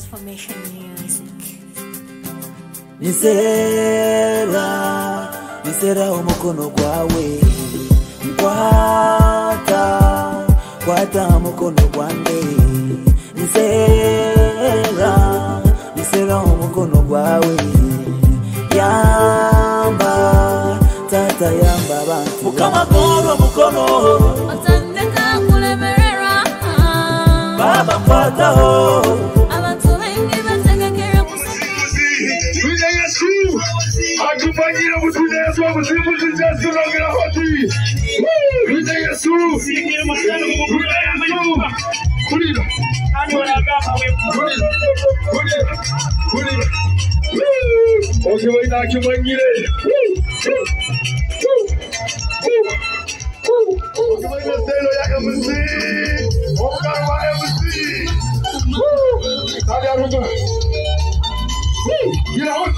Transformation music. Nisera umukono gwawe kwata umukono gwanjye nisera umukono gwawe yamba tata yamba abantu mukamagoro mukono Otandeka kulemerera baba kwataho abantu bengi bategekera Wina Yesu akufanyira butunezwa buzimuzi zasunongira hoti Wina Yesu singira masana Wina Yesu kulira kulira Oke wina akufanyire Oke wina selo ya MC Okarwa MC Kali aruga Get out!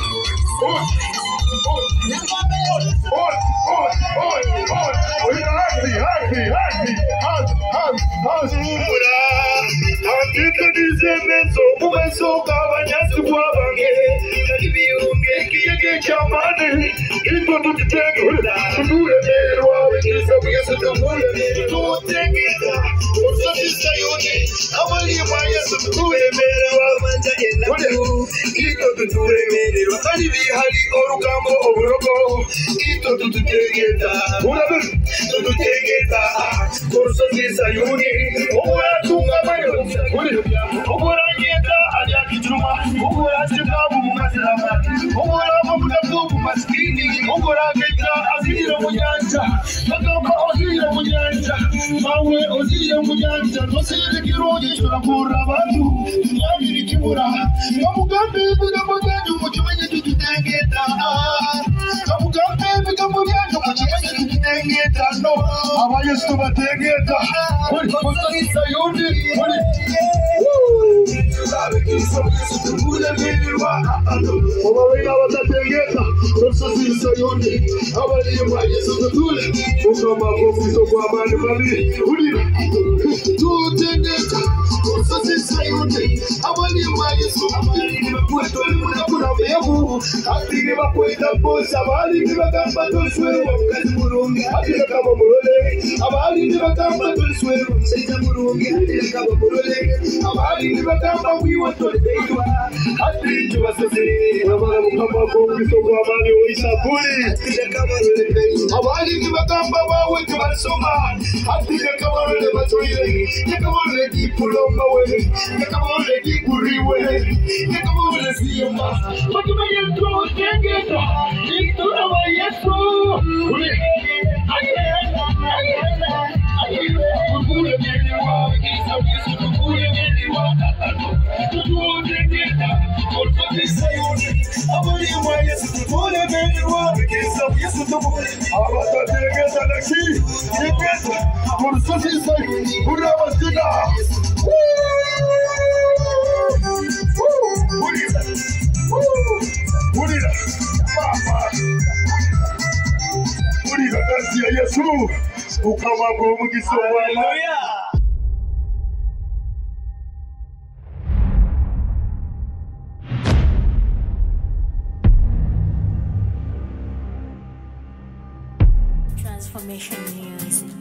Transformation music.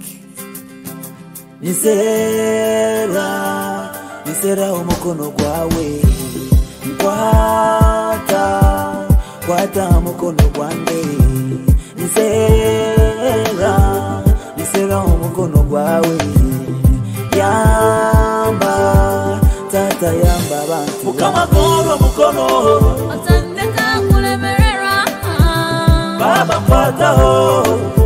Nisera umukono gwawe kwata umukono gwanjye nisera umukono gwawe yamba tata yamba abantu mukamagoro mukono Otandeka kulemerera baba kwataho